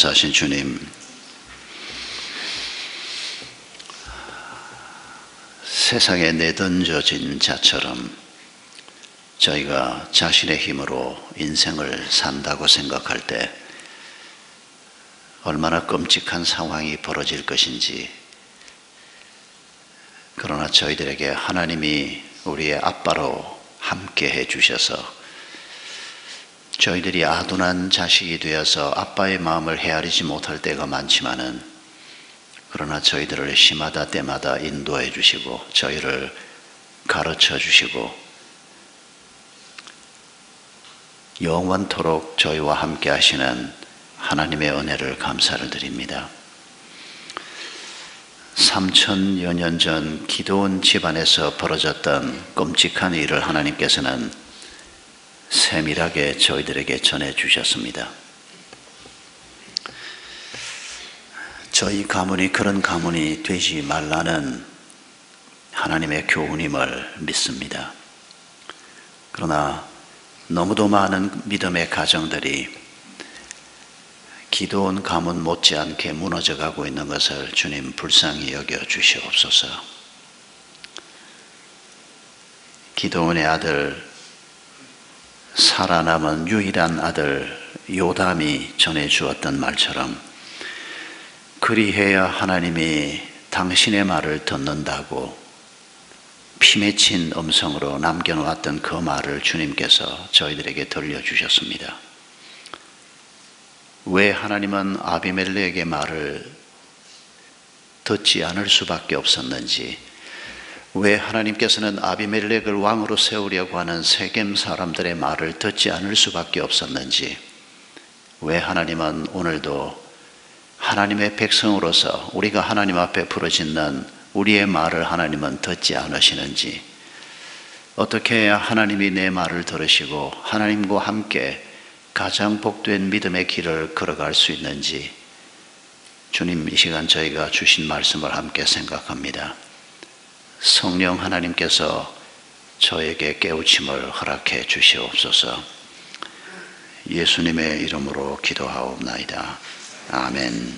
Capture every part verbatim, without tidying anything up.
감사하신 주님, 세상에 내던져진 자처럼 저희가 자신의 힘으로 인생을 산다고 생각할 때 얼마나 끔찍한 상황이 벌어질 것인지, 그러나 저희들에게 하나님이 우리의 아빠로 함께 해주셔서 저희들이 아둔한 자식이 되어서 아빠의 마음을 헤아리지 못할 때가 많지만은, 그러나 저희들을 시마다 때마다 인도해 주시고 저희를 가르쳐 주시고 영원토록 저희와 함께 하시는 하나님의 은혜를 감사를 드립니다. 삼천여 년 전 기드온 집안에서 벌어졌던 끔찍한 일을 하나님께서는 세밀하게 저희들에게 전해주셨습니다. 저희 가문이 그런 가문이 되지 말라는 하나님의 교훈임을 믿습니다. 그러나 너무도 많은 믿음의 가정들이 기드온 가문 못지않게 무너져가고 있는 것을 주님 불쌍히 여겨 주시옵소서. 기드온의 아들, 살아남은 유일한 아들 요담이 전해주었던 말처럼, 그리해야 하나님이 당신의 말을 듣는다고 피 맺힌 음성으로 남겨놓았던 그 말을 주님께서 저희들에게 들려주셨습니다. 왜 하나님은 아비멜렉의 말을 듣지 않을 수밖에 없었는지, 왜 하나님께서는 아비멜렉을 왕으로 세우려고 하는 세겜 사람들의 말을 듣지 않을 수밖에 없었는지, 왜 하나님은 오늘도 하나님의 백성으로서 우리가 하나님 앞에 부르짖는 우리의 말을 하나님은 듣지 않으시는지, 어떻게 해야 하나님이 내 말을 들으시고 하나님과 함께 가장 복된 믿음의 길을 걸어갈 수 있는지, 주님 이 시간 저희가 주신 말씀을 함께 생각합니다. 성령 하나님께서 저에게 깨우침을 허락해 주시옵소서. 예수님의 이름으로 기도하옵나이다. 아멘.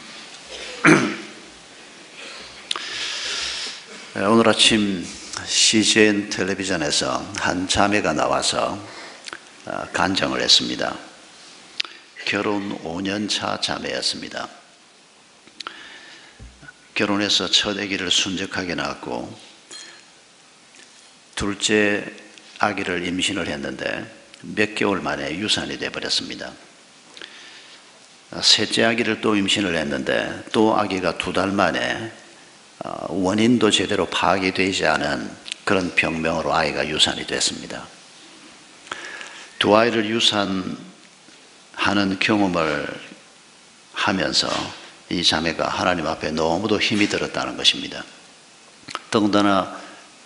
오늘 아침 씨지엔 텔레비전에서 한 자매가 나와서 간증을 했습니다. 결혼 오 년 차 자매였습니다. 결혼해서 첫 아기를 순적하게 낳았고, 둘째 아기를 임신을 했는데 몇 개월 만에 유산이 되어버렸습니다. 셋째 아기를 또 임신을 했는데 또 아기가 두 달 만에 원인도 제대로 파악이 되지 않은 그런 병명으로 아이가 유산이 됐습니다. 두 아이를 유산하는 경험을 하면서 이 자매가 하나님 앞에 너무도 힘이 들었다는 것입니다. 더군다나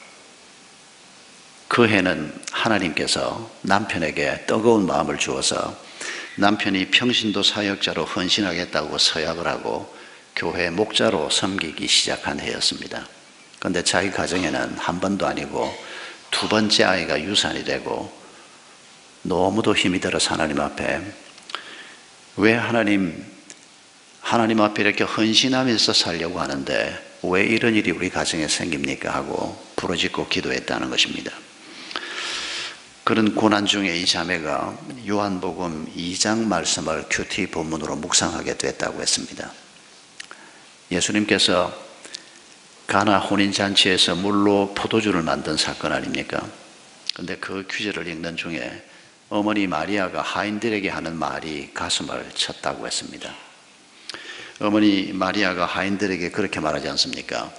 그 해는 하나님께서 남편에게 뜨거운 마음을 주어서 남편이 평신도 사역자로 헌신하겠다고 서약을 하고 교회 목자로 섬기기 시작한 해였습니다. 그런데 자기 가정에는 한 번도 아니고 두 번째 아이가 유산이 되고, 너무도 힘이 들어서 하나님 앞에, 왜 하나님 하나님 앞에 이렇게 헌신하면서 살려고 하는데 왜 이런 일이 우리 가정에 생깁니까 하고 부르짖고 기도했다는 것입니다. 그런 고난 중에 이 자매가 요한복음 이 장 말씀을 큐티 본문으로 묵상하게 됐다고 했습니다. 예수님께서 가나 혼인잔치에서 물로 포도주를 만든 사건 아닙니까? 그런데 그 규제를 읽는 중에 어머니 마리아가 하인들에게 하는 말이 가슴을 쳤다고 했습니다. 어머니 마리아가 하인들에게 그렇게 말하지 않습니까?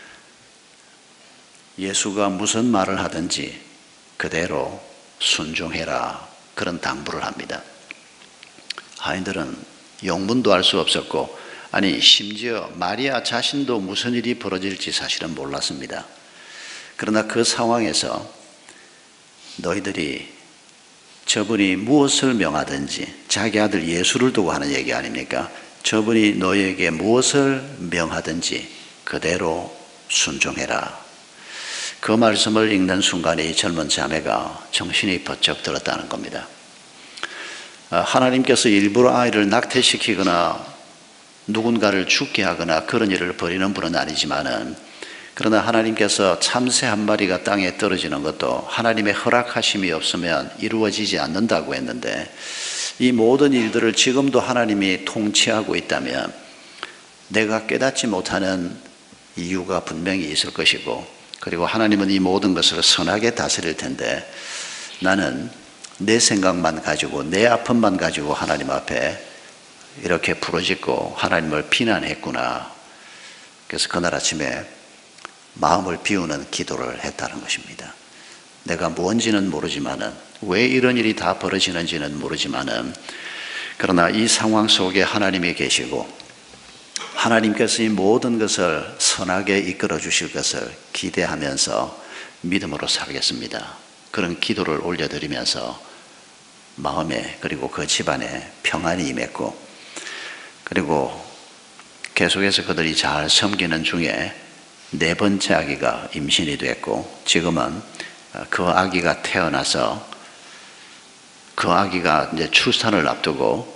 예수가 무슨 말을 하든지 그대로 순종해라, 그런 당부를 합니다. 하인들은 영문도 알 수 없었고, 아니 심지어 마리아 자신도 무슨 일이 벌어질지 사실은 몰랐습니다. 그러나 그 상황에서 너희들이 저분이 무엇을 명하든지, 자기 아들 예수를 두고 하는 얘기 아닙니까? 저분이 너희에게 무엇을 명하든지 그대로 순종해라. 그 말씀을 읽는 순간에 이 젊은 자매가 정신이 번쩍 들었다는 겁니다. 하나님께서 일부러 아이를 낙태시키거나 누군가를 죽게 하거나 그런 일을 벌이는 분은 아니지만은, 그러나 하나님께서 참새 한 마리가 땅에 떨어지는 것도 하나님의 허락하심이 없으면 이루어지지 않는다고 했는데, 이 모든 일들을 지금도 하나님이 통치하고 있다면 내가 깨닫지 못하는 이유가 분명히 있을 것이고, 그리고 하나님은 이 모든 것을 선하게 다스릴 텐데, 나는 내 생각만 가지고 내 아픔만 가지고 하나님 앞에 이렇게 부르짖고 하나님을 비난했구나. 그래서 그날 아침에 마음을 비우는 기도를 했다는 것입니다. 내가 뭔지는 모르지만은, 왜 이런 일이 다 벌어지는지는 모르지만은, 그러나 이 상황 속에 하나님이 계시고 하나님께서 이 모든 것을 선하게 이끌어 주실 것을 기대하면서 믿음으로 살겠습니다. 그런 기도를 올려드리면서 마음에, 그리고 그 집안에 평안이 임했고, 그리고 계속해서 그들이 잘 섬기는 중에 네 번째 아기가 임신이 됐고, 지금은 그 아기가 태어나서 그 아기가 이제 출산을 앞두고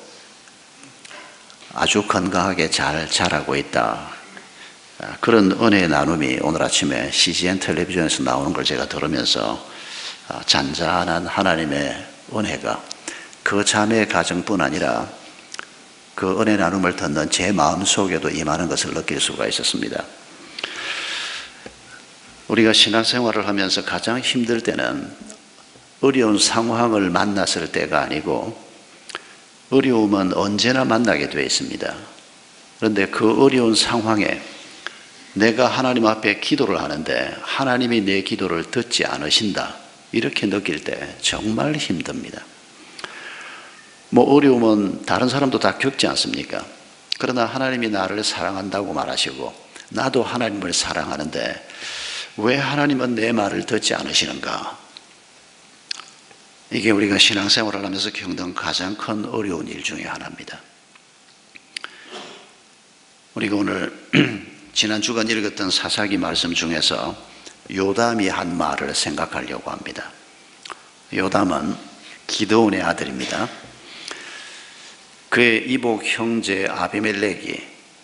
아주 건강하게 잘 자라고 있다. 그런 은혜의 나눔이 오늘 아침에 씨지엔 텔레비전에서 나오는 걸 제가 들으면서 잔잔한 하나님의 은혜가 그 자매의 가정뿐 아니라 그 은혜 나눔을 듣는 제 마음속에도 임하는 것을 느낄 수가 있었습니다. 우리가 신앙생활을 하면서 가장 힘들 때는 어려운 상황을 만났을 때가 아니고, 어려움은 언제나 만나게 되어 있습니다. 그런데 그 어려운 상황에 내가 하나님 앞에 기도를 하는데 하나님이 내 기도를 듣지 않으신다, 이렇게 느낄 때 정말 힘듭니다. 뭐 어려움은 다른 사람도 다 겪지 않습니까? 그러나 하나님이 나를 사랑한다고 말하시고 나도 하나님을 사랑하는데 왜 하나님은 내 말을 듣지 않으시는가? 이게 우리가 신앙생활을 하면서 겪는 가장 큰 어려운 일 중에 하나입니다. 우리가 오늘 지난 주간 읽었던 사사기 말씀 중에서 요담이 한 말을 생각하려고 합니다. 요담은 기드온의 아들입니다. 그의 이복 형제 아비멜렉이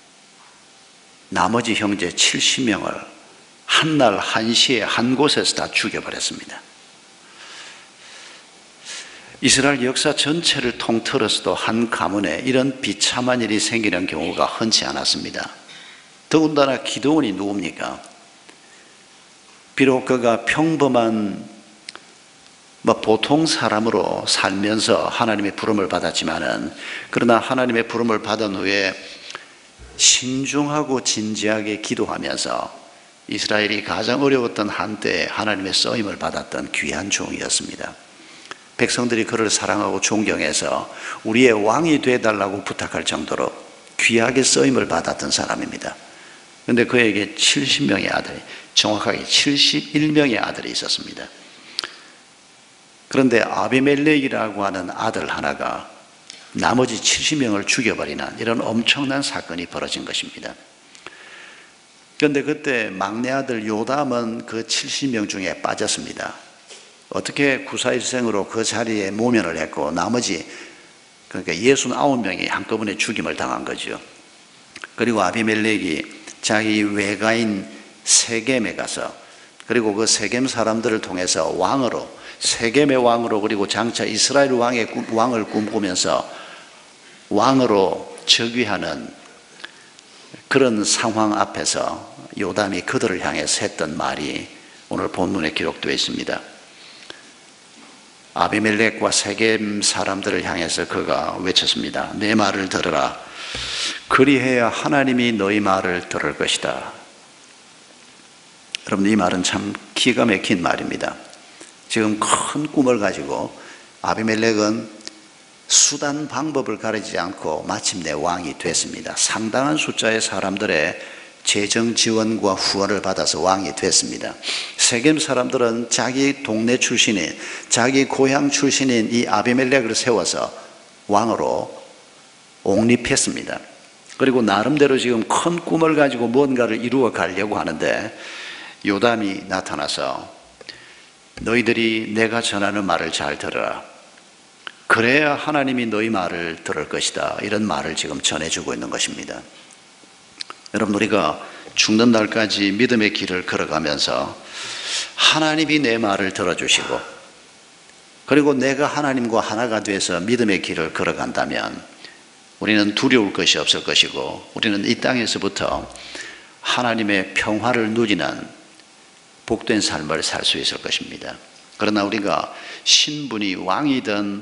나머지 형제 칠십 명을 한날 한시에 한 곳에서 다 죽여버렸습니다. 이스라엘 역사 전체를 통틀어서도 한 가문에 이런 비참한 일이 생기는 경우가 흔치 않았습니다. 더군다나 기드온이 누굽니까? 비록 그가 평범한 뭐 보통 사람으로 살면서 하나님의 부름을 받았지만은, 그러나 하나님의 부름을 받은 후에 신중하고 진지하게 기도하면서 이스라엘이 가장 어려웠던 한때에 하나님의 쓰임을 받았던 귀한 종이었습니다. 백성들이 그를 사랑하고 존경해서 우리의 왕이 되어달라고 부탁할 정도로 귀하게 쓰임을 받았던 사람입니다. 그런데 그에게 칠십 명의 아들이, 정확하게 칠십일 명의 아들이 있었습니다. 그런데 아비멜렉이라고 하는 아들 하나가 나머지 칠십 명을 죽여버리는 이런 엄청난 사건이 벌어진 것입니다. 그런데 그때 막내 아들 요담은 그 칠십 명 중에 빠졌습니다. 어떻게 구사일생으로 그 자리에 모면을 했고 나머지 그러니까 육십구 명이 한꺼번에 죽임을 당한 거죠. 그리고 아비멜렉이 자기 외가인 세겜에 가서, 그리고 그 세겜 사람들을 통해서 왕으로, 세겜의 왕으로, 그리고 장차 이스라엘 왕의 왕을 꿈꾸면서 왕으로 즉위하는 그런 상황 앞에서 요담이 그들을 향해서 했던 말이 오늘 본문에 기록되어 있습니다. 아비멜렉과 세겜 사람들을 향해서 그가 외쳤습니다. 내 말을 들으라. 그리해야 하나님이 너희 말을 들을 것이다. 여러분, 이 말은 참 기가 막힌 말입니다. 지금 큰 꿈을 가지고 아비멜렉은 수단 방법을 가리지 않고 마침내 왕이 됐습니다. 상당한 숫자의 사람들의 재정 지원과 후원을 받아서 왕이 됐습니다. 세겜 사람들은 자기 동네 출신인, 자기 고향 출신인 이 아비멜렉을 세워서 왕으로 옹립했습니다. 그리고 나름대로 지금 큰 꿈을 가지고 뭔가를 이루어 가려고 하는데 요담이 나타나서 너희들이 내가 전하는 말을 잘 들어라. 그래야 하나님이 너희 말을 들을 것이다. 이런 말을 지금 전해주고 있는 것입니다. 여러분, 우리가 죽는 날까지 믿음의 길을 걸어가면서 하나님이 내 말을 들어주시고, 그리고 내가 하나님과 하나가 돼서 믿음의 길을 걸어간다면 우리는 두려울 것이 없을 것이고, 우리는 이 땅에서부터 하나님의 평화를 누리는 복된 삶을 살 수 있을 것입니다. 그러나 우리가 신분이 왕이든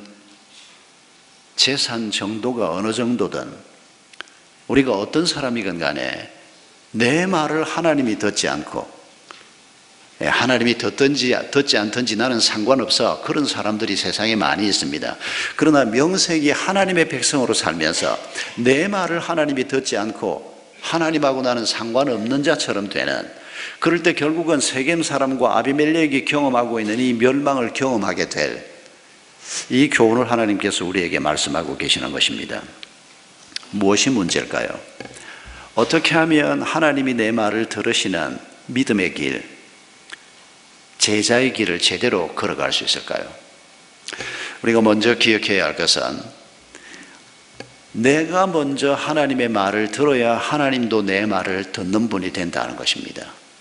재산 정도가 어느 정도든, 우리가 어떤 사람이건 간에 내 말을 하나님이 듣지 않고, 하나님이 듣든지 듣지 않든지 나는 상관없어, 그런 사람들이 세상에 많이 있습니다. 그러나 명색이 하나님의 백성으로 살면서 내 말을 하나님이 듣지 않고 하나님하고 나는 상관없는 자처럼 되는, 그럴 때 결국은 세겜 사람과 아비멜렉이 경험하고 있는 이 멸망을 경험하게 될 이 교훈을 하나님께서 우리에게 말씀하고 계시는 것입니다. 무엇이 문제일까요? 어떻게 하면 하나님이 내 말을 들으시는 믿음의 길, 제자의 길을 제대로 걸어갈 수 있을까요? 우리가 먼저 기억해야 할 것은, 내가 먼저 하나님의 말을 들어야 하나님도 내 말을 듣는 분이 된다는 것입니다.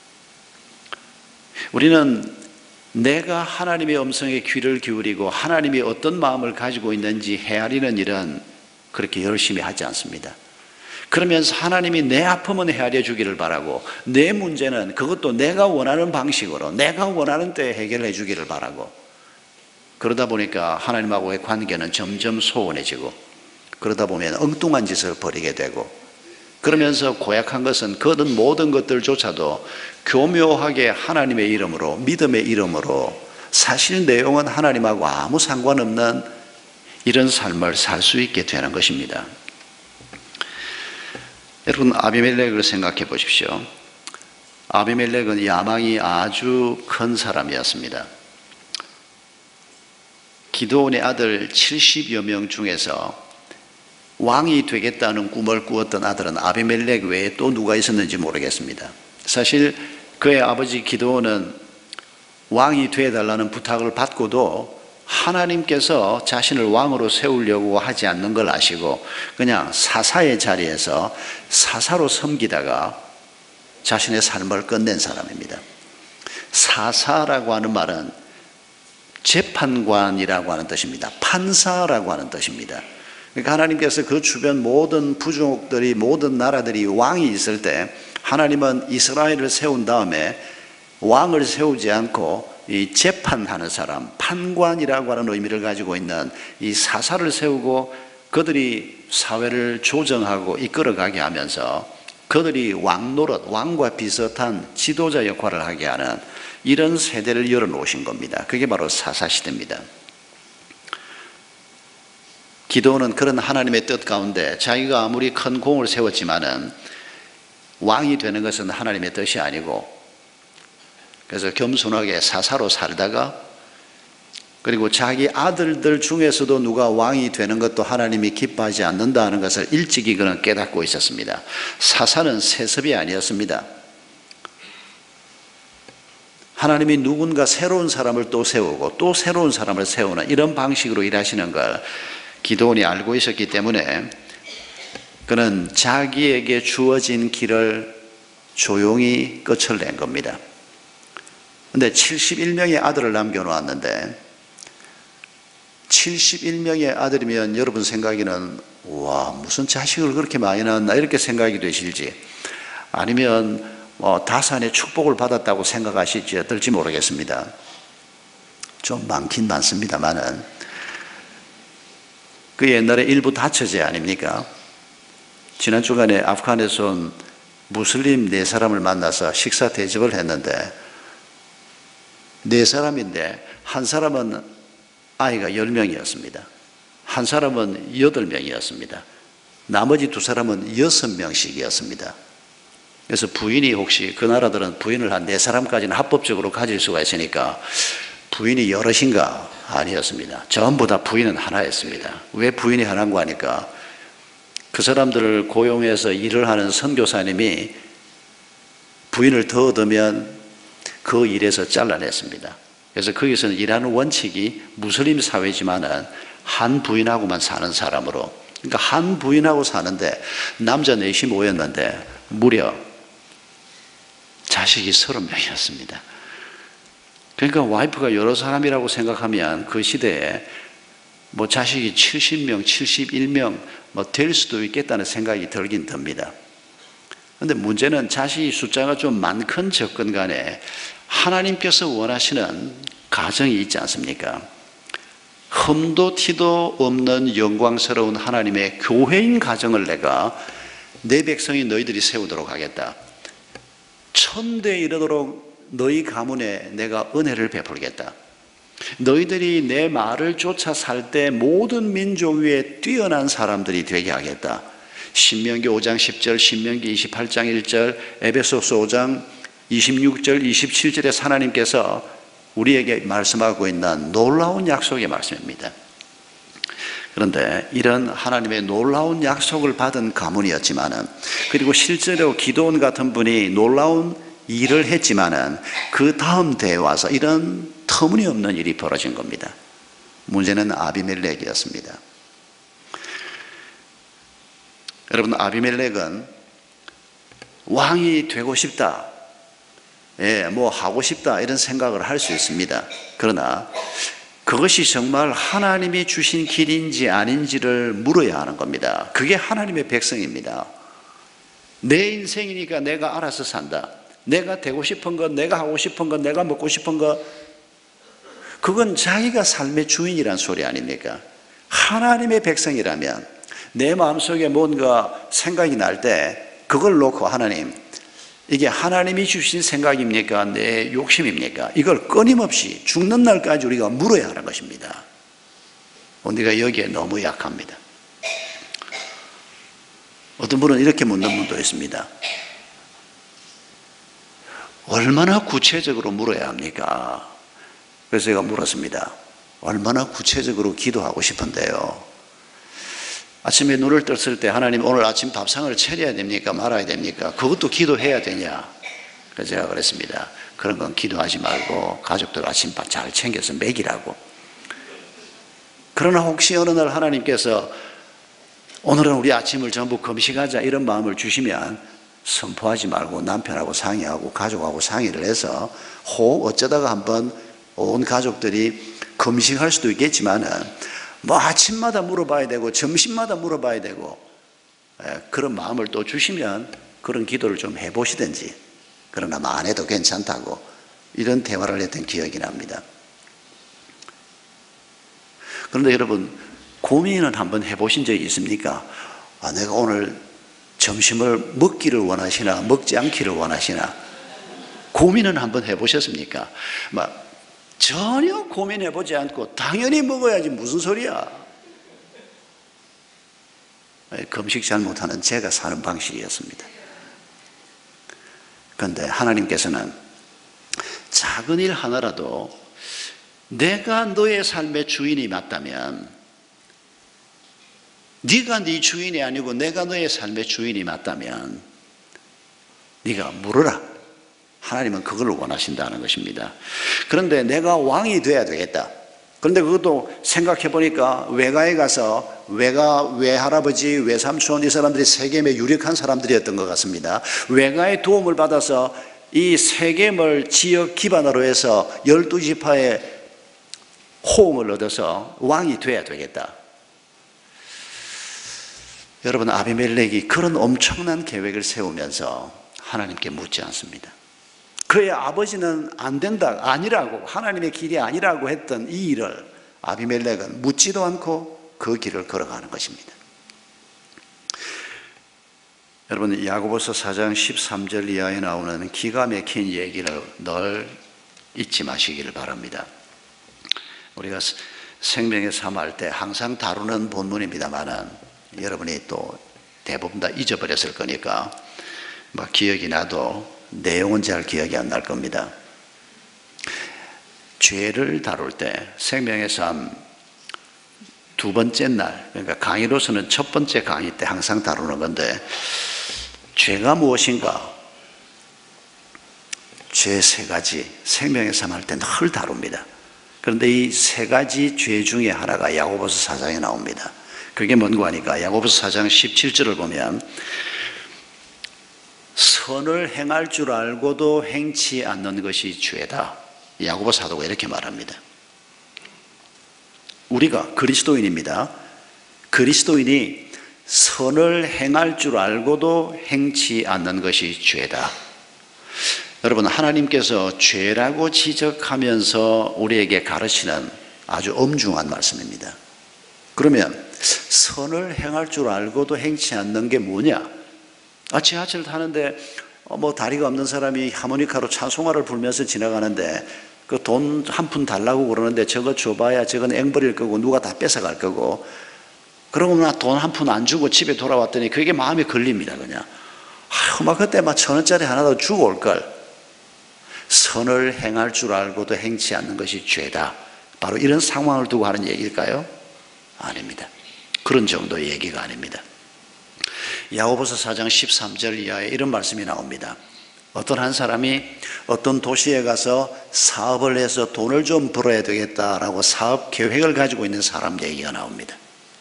우리는 내가 하나님의 음성에 귀를 기울이고 하나님이 어떤 마음을 가지고 있는지 헤아리는 일은 그렇게 열심히 하지 않습니다. 그러면서 하나님이 내 아픔은 헤아려 주기를 바라고, 내 문제는 그것도 내가 원하는 방식으로 내가 원하는 때에 해결해 주기를 바라고, 그러다 보니까 하나님하고의 관계는 점점 소원해지고, 그러다 보면 엉뚱한 짓을 벌이게 되고, 그러면서 고약한 것은 그 모든 것들조차도 교묘하게 하나님의 이름으로, 믿음의 이름으로, 사실 내용은 하나님하고 아무 상관없는 이런 삶을 살 수 있게 되는 것입니다. 여러분, 아비멜렉을 생각해 보십시오. 아비멜렉은 야망이 아주 큰 사람이었습니다. 기드온의 아들 칠십여 명 중에서 왕이 되겠다는 꿈을 꾸었던 아들은 아비멜렉 외에 또 누가 있었는지 모르겠습니다. 사실 그의 아버지 기드온은 왕이 되어달라는 부탁을 받고도 하나님께서 자신을 왕으로 세우려고 하지 않는 걸 아시고 그냥 사사의 자리에서 사사로 섬기다가 자신의 삶을 끝낸 사람입니다. 사사라고 하는 말은 재판관이라고 하는 뜻입니다. 판사라고 하는 뜻입니다. 그러니까 하나님께서 그 주변 모든 부족들이, 모든 나라들이 왕이 있을 때 하나님은 이스라엘을 세운 다음에 왕을 세우지 않고 이 재판하는 사람, 판관이라고 하는 의미를 가지고 있는 이 사사를 세우고 그들이 사회를 조정하고 이끌어가게 하면서 그들이 왕 노릇, 왕과 비슷한 지도자 역할을 하게 하는 이런 세대를 열어놓으신 겁니다. 그게 바로 사사시대입니다. 기드온은 그런 하나님의 뜻 가운데 자기가 아무리 큰 공을 세웠지만은 왕이 되는 것은 하나님의 뜻이 아니고, 그래서 겸손하게 사사로 살다가, 그리고 자기 아들들 중에서도 누가 왕이 되는 것도 하나님이 기뻐하지 않는다는 것을 일찍이 그는 깨닫고 있었습니다. 사사는 세습이 아니었습니다. 하나님이 누군가 새로운 사람을 또 세우고 또 새로운 사람을 세우는 이런 방식으로 일하시는 걸 기드온이 알고 있었기 때문에 그는 자기에게 주어진 길을 조용히 끝을 낸 겁니다. 그런데 칠십일 명의 아들을 남겨놓았는데, 칠십일 명의 아들이면 여러분 생각에는 와, 무슨 자식을 그렇게 많이 낳았나 이렇게 생각이 되실지, 아니면 뭐 다산의 축복을 받았다고 생각하실지 어떨지 모르겠습니다. 좀 많긴 많습니다만은 그 옛날에 일부 다처제 아닙니까? 지난 주간에 아프간에서 온 무슬림 네 사람을 만나서 식사 대접을 했는데, 네 사람인데 한 사람은 아이가 열 명이었습니다. 한 사람은 여덟 명이었습니다. 나머지 두 사람은 여섯 명씩이었습니다. 그래서 부인이, 혹시 그 나라들은 부인을 한 네 사람까지는 합법적으로 가질 수가 있으니까 부인이 여럿인가? 아니었습니다. 전부 다 부인은 하나였습니다. 왜 부인이 하나인가 하니까 그 사람들을 고용해서 일을 하는 선교사님이 부인을 더 얻으면 그 일에서 잘라냈습니다. 그래서 거기서는 일하는 원칙이 무슬림 사회지만은 한 부인하고만 사는 사람으로. 그러니까 한 부인하고 사는데 남자 넷이 모였는데 무려 자식이 서른 명이었습니다. 그러니까 와이프가 여러 사람이라고 생각하면 그 시대에 뭐 자식이 칠십 명, 칠십일 명 뭐 될 수도 있겠다는 생각이 들긴 듭니다. 그런데 문제는 자식이 숫자가 좀 많건 적건 간에 하나님께서 원하시는 가정이 있지 않습니까? 흠도 티도 없는 영광스러운 하나님의 교회인 가정을 내가 내 백성이 너희들이 세우도록 하겠다. 천대에 이르도록 너희 가문에 내가 은혜를 베풀겠다. 너희들이 내 말을 쫓아 살 때 모든 민족 위에 뛰어난 사람들이 되게 하겠다. 신명기 오 장 십 절, 신명기 이십팔 장 일 절, 에베소서 오 장 이십육 절, 이십칠 절에 하나님께서 우리에게 말씀하고 있는 놀라운 약속의 말씀입니다. 그런데 이런 하나님의 놀라운 약속을 받은 가문이었지만은, 그리고 실제로 기도원 같은 분이 놀라운 일을 했지만은 그 다음 대에 와서 이런 터무니없는 일이 벌어진 겁니다. 문제는 아비멜렉이었습니다. 여러분, 아비멜렉은 왕이 되고 싶다, 예, 뭐 하고 싶다 이런 생각을 할 수 있습니다. 그러나 그것이 정말 하나님이 주신 길인지 아닌지를 물어야 하는 겁니다. 그게 하나님의 백성입니다. 내 인생이니까 내가 알아서 산다. 내가 되고 싶은 것, 내가 하고 싶은 것, 내가 먹고 싶은 것, 그건 자기가 삶의 주인이란 소리 아닙니까? 하나님의 백성이라면 내 마음속에 뭔가 생각이 날 때 그걸 놓고 하나님, 이게 하나님이 주신 생각입니까? 내 욕심입니까? 이걸 끊임없이 죽는 날까지 우리가 물어야 하는 것입니다. 우리가 여기에 너무 약합니다. 어떤 분은 이렇게 묻는 분도 있습니다. 얼마나 구체적으로 물어야 합니까? 그래서 제가 물었습니다. 얼마나 구체적으로 기도하고 싶은데요. 아침에 눈을 떴을 때 하나님 오늘 아침 밥상을 차려야 됩니까? 말아야 됩니까? 그것도 기도해야 되냐? 그래서 제가 그랬습니다. 그런 건 기도하지 말고 가족들 아침밥 잘 챙겨서 먹이라고. 그러나 혹시 어느 날 하나님께서 오늘은 우리 아침을 전부 금식하자 이런 마음을 주시면 선포하지 말고 남편하고 상의하고 가족하고 상의를 해서 혹 어쩌다가 한번 온 가족들이 금식할 수도 있겠지만은 뭐 아침마다 물어봐야 되고 점심마다 물어봐야 되고, 예, 그런 마음을 또 주시면 그런 기도를 좀 해보시든지, 그러나 뭐 안 해도 괜찮다고 이런 대화를 했던 기억이 납니다. 그런데 여러분, 고민은 한번 해보신 적이 있습니까? 아, 내가 오늘 점심을 먹기를 원하시나 먹지 않기를 원하시나 고민은 한번 해보셨습니까? 막 전혀 고민해보지 않고 당연히 먹어야지 무슨 소리야. 금식 잘못하는 제가 사는 방식이었습니다. 그런데 하나님께서는 작은 일 하나라도 내가 너의 삶의 주인이 맞다면, 네가 네 주인이 아니고 내가 너의 삶의 주인이 맞다면 네가 물어라. 하나님은 그걸 원하신다는 것입니다. 그런데 내가 왕이 돼야 되겠다. 그런데 그것도 생각해 보니까 외가에 가서 외가 외할아버지, 외삼촌 이 사람들이 세겜에 유력한 사람들이었던 것 같습니다. 외가의 도움을 받아서 이 세겜을 지역 기반으로 해서 열두 지파의 호응을 얻어서 왕이 돼야 되겠다. 여러분, 아비멜렉이 그런 엄청난 계획을 세우면서 하나님께 묻지 않습니다. 그의 아버지는 안 된다, 아니라고, 하나님의 길이 아니라고 했던 이 일을 아비멜렉은 묻지도 않고 그 길을 걸어가는 것입니다. 여러분, 야고보서 사 장 십삼 절 이하에 나오는 기가 막힌 얘기를 늘 잊지 마시기를 바랍니다. 우리가 생명의 삶 할 때 항상 다루는 본문입니다만은 여러분이 또 대부분 다 잊어버렸을 거니까 막 기억이 나도 내용은 잘 기억이 안 날 겁니다. 죄를 다룰 때 생명의 삶 두 번째 날, 그러니까 강의로서는 첫 번째 강의 때 항상 다루는 건데, 죄가 무엇인가? 죄 세 가지 생명의 삶 할 때 늘 다룹니다. 그런데 이 세 가지 죄 중에 하나가 야고보서 사 장에 나옵니다. 그게 뭔고 하니까 야고보서 사 장 십칠 절을 보면 선을 행할 줄 알고도 행치 않는 것이 죄다. 야고보 사도가 이렇게 말합니다. 우리가 그리스도인입니다. 그리스도인이 선을 행할 줄 알고도 행치 않는 것이 죄다. 여러분, 하나님께서 죄라고 지적하면서 우리에게 가르치는 아주 엄중한 말씀입니다. 그러면 선을 행할 줄 알고도 행치 않는 게 뭐냐? 아, 지하철 타는데 뭐 다리가 없는 사람이 하모니카로 찬송가를 불면서 지나가는데 그 돈 한 푼 달라고 그러는데 저거 줘봐야 저건 앵벌일 거고 누가 다 뺏어갈 거고, 그러고 나 돈 한 푼 안 주고 집에 돌아왔더니 그게 마음에 걸립니다. 그냥 아휴, 막 그때 막 천 원짜리 하나 더 주고 올걸. 선을 행할 줄 알고도 행치 않는 것이 죄다. 바로 이런 상황을 두고 하는 얘기일까요? 아닙니다. 그런 정도의 얘기가 아닙니다. 야고보서 사 장 십삼 절 이하에 이런 말씀이 나옵니다. 어떤 한 사람이 어떤 도시에 가서 사업을 해서 돈을 좀 벌어야 되겠다라고 사업 계획을 가지고 있는 사람 얘기가 나옵니다.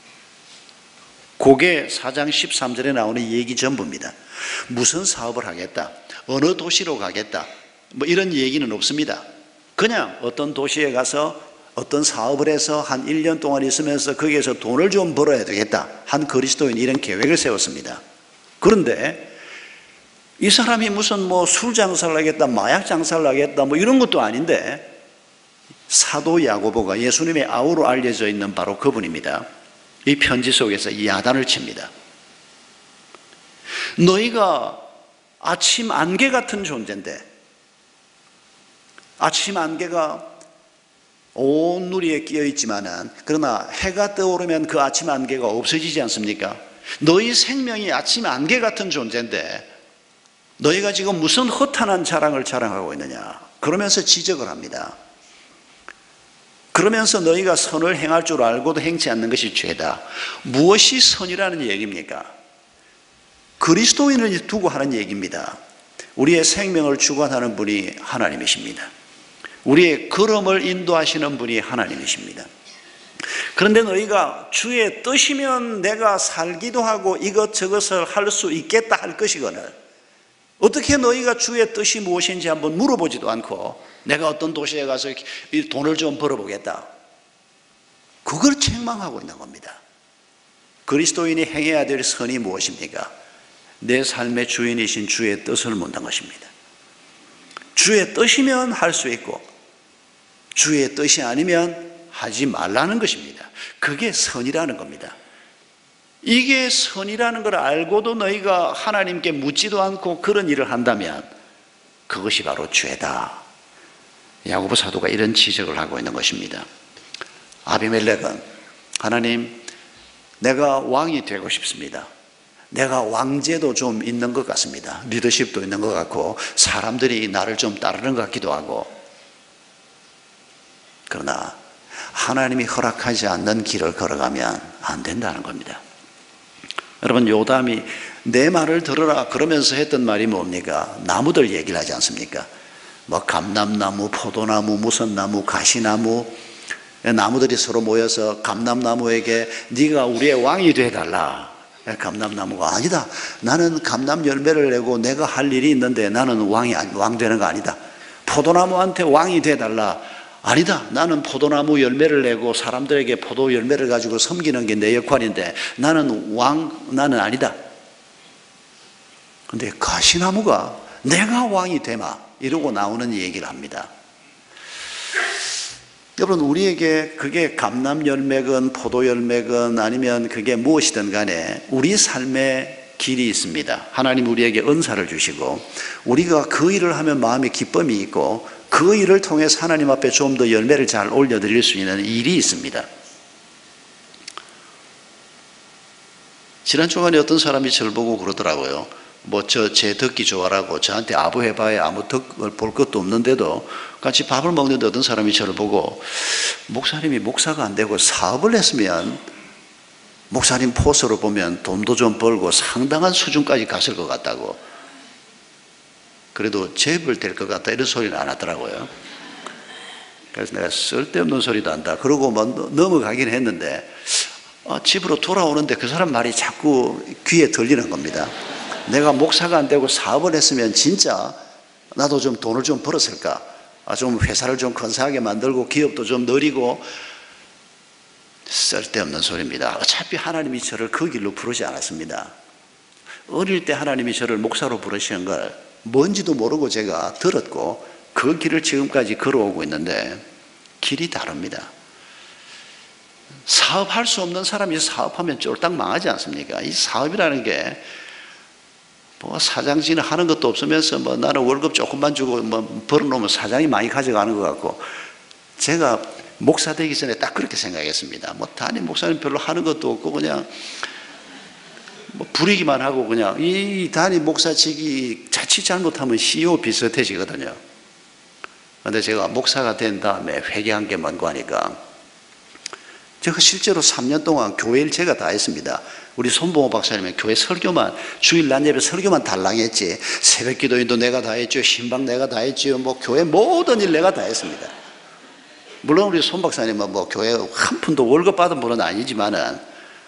그게 사 장 십삼 절에 나오는 얘기 전부입니다. 무슨 사업을 하겠다, 어느 도시로 가겠다, 뭐 이런 얘기는 없습니다. 그냥 어떤 도시에 가서 어떤 사업을 해서 한 일 년 동안 있으면서 거기에서 돈을 좀 벌어야 되겠다 한 그리스도인이 이런 계획을 세웠습니다. 그런데 이 사람이 무슨 뭐 술 장사를 하겠다, 마약 장사를 하겠다, 뭐 이런 것도 아닌데 사도 야고보가 예수님의 아우로 알려져 있는 바로 그분입니다. 이 편지 속에서 이 야단을 칩니다. 너희가 아침 안개 같은 존재인데, 아침 안개가 온 누리에 끼어 있지만은 그러나 해가 떠오르면 그 아침 안개가 없어지지 않습니까? 너희 생명이 아침 안개 같은 존재인데 너희가 지금 무슨 허탄한 자랑을 자랑하고 있느냐, 그러면서 지적을 합니다. 그러면서 너희가 선을 행할 줄 알고도 행치 않는 것이 죄다. 무엇이 선이라는 얘기입니까? 그리스도인을 두고 하는 얘기입니다. 우리의 생명을 주관하는 분이 하나님이십니다. 우리의 걸음을 인도하시는 분이 하나님이십니다. 그런데 너희가 주의 뜻이면 내가 살기도 하고 이것저것을 할 수 있겠다 할 것이거늘 어떻게 너희가 주의 뜻이 무엇인지 한번 물어보지도 않고 내가 어떤 도시에 가서 돈을 좀 벌어보겠다, 그걸 책망하고 있는 겁니다. 그리스도인이 행해야 될 선이 무엇입니까? 내 삶의 주인이신 주의 뜻을 묻는 것입니다. 주의 뜻이면 할 수 있고 주의 뜻이 아니면 하지 말라는 것입니다. 그게 선이라는 겁니다. 이게 선이라는 걸 알고도 너희가 하나님께 묻지도 않고 그런 일을 한다면 그것이 바로 죄다. 야고보 사도가 이런 지적을 하고 있는 것입니다. 아비멜렉은 하나님, 내가 왕이 되고 싶습니다. 내가 왕제도 좀 있는 것 같습니다. 리더십도 있는 것 같고 사람들이 나를 좀 따르는 것 같기도 하고, 그러나 하나님이 허락하지 않는 길을 걸어가면 안 된다는 겁니다. 여러분, 요담이 내 말을 들으라 그러면서 했던 말이 뭡니까? 나무들 얘기를 하지 않습니까? 뭐 감람나무, 포도나무, 무슨 나무, 가시나무, 나무들이 서로 모여서 감람나무에게 네가 우리의 왕이 되어달라. 감람나무가 아니다, 나는 감람 열매를 내고 내가 할 일이 있는데 나는 왕이 왕 되는 거 아니다. 포도나무한테 왕이 되어달라. 아니다, 나는 포도나무 열매를 내고 사람들에게 포도 열매를 가지고 섬기는 게 내 역할인데 나는 왕, 나는 아니다. 그런데 가시나무가 내가 왕이 되마 이러고 나오는 얘기를 합니다. 여러분, 우리에게 그게 감람 열매건 포도 열매건 아니면 그게 무엇이든 간에 우리 삶의 길이 있습니다. 하나님 우리에게 은사를 주시고 우리가 그 일을 하면 마음에 기쁨이 있고 그 일을 통해서 하나님 앞에 좀 더 열매를 잘 올려드릴 수 있는 일이 있습니다. 지난 주간에 어떤 사람이 저를 보고 그러더라고요. 뭐 저 제 듣기 좋아라고 저한테 아부해봐야 아무 덕을 볼 것도 없는데도 같이 밥을 먹는데 어떤 사람이 저를 보고 목사님이 목사가 안 되고 사업을 했으면 목사님 포스로 보면 돈도 좀 벌고 상당한 수준까지 갔을 것 같다고, 그래도 재벌 될 것 같다 이런 소리는 안 하더라고요. 그래서 내가 쓸데없는 소리도 한다. 그러고 뭐 넘어가긴 했는데 어, 집으로 돌아오는데 그 사람 말이 자꾸 귀에 들리는 겁니다. 내가 목사가 안 되고 사업을 했으면 진짜 나도 좀 돈을 좀 벌었을까? 아, 좀 회사를 좀 건사하게 만들고 기업도 좀 늘리고. 쓸데없는 소리입니다. 어차피 하나님이 저를 그 길로 부르지 않았습니다. 어릴 때 하나님이 저를 목사로 부르시는 걸 뭔지도 모르고 제가 들었고 그 길을 지금까지 걸어오고 있는데 길이 다릅니다. 사업할 수 없는 사람이 사업하면 쫄딱 망하지 않습니까? 이 사업이라는 게 뭐 사장직은 하는 것도 없으면서 뭐 나는 월급 조금만 주고 뭐 벌어놓으면 사장이 많이 가져가는 것 같고, 제가 목사 되기 전에 딱 그렇게 생각했습니다. 뭐 담임 목사님 별로 하는 것도 없고 그냥 뭐 부리기만 하고 그냥 이 담임 목사직이 자칫 잘못하면 씨이오 비슷해지거든요. 그런데 제가 목사가 된 다음에 회개한 게 뭔가 하니까 제가 실제로 삼 년 동안 교회 일 제가 다 했습니다. 우리 손봉호 박사님은 교회 설교만, 주일 낮 예배 설교만 달랑했지, 새벽 기도인도 내가 다 했죠, 신방 내가 다 했죠, 뭐 교회 모든 일 내가 다 했습니다. 물론 우리 손 박사님은 뭐 교회 한 푼도 월급 받은 분은 아니지만은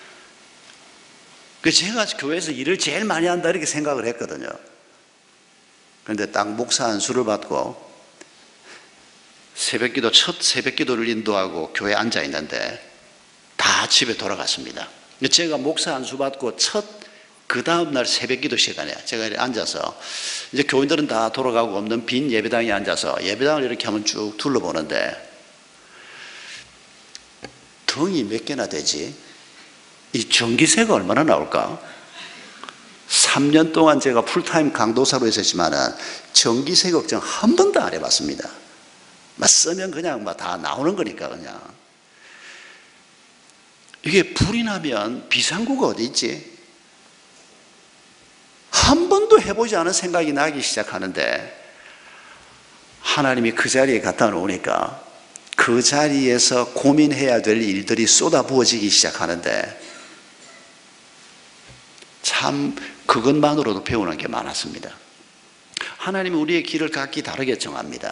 그 제가 교회에서 일을 제일 많이 한다 이렇게 생각을 했거든요. 그런데 딱 목사 안수를 받고 새벽 기도, 첫 새벽 기도를 인도하고 교회에 앉아 있는데 다 집에 돌아갔습니다. 제가 목사 안수 받고 첫 그 다음날 새벽 기도 시간에 제가 앉아서 이제 교인들은 다 돌아가고 없는 빈 예배당에 앉아서 예배당을 이렇게 한번 쭉 둘러보는데 등이 몇 개나 되지? 이 전기세가 얼마나 나올까? 삼 년 동안 제가 풀타임 강도사로 있었지만은 전기세 걱정 한 번도 안 해봤습니다. 막 쓰면 그냥 막 다 나오는 거니까 그냥. 이게 불이 나면 비상구가 어디 있지? 한 번도 해보지 않은 생각이 나기 시작하는데 하나님이 그 자리에 갖다 놓으니까 그 자리에서 고민해야 될 일들이 쏟아부어지기 시작하는데 참 그것만으로도 배우는 게 많았습니다. 하나님은 우리의 길을 각기 다르게 정합니다.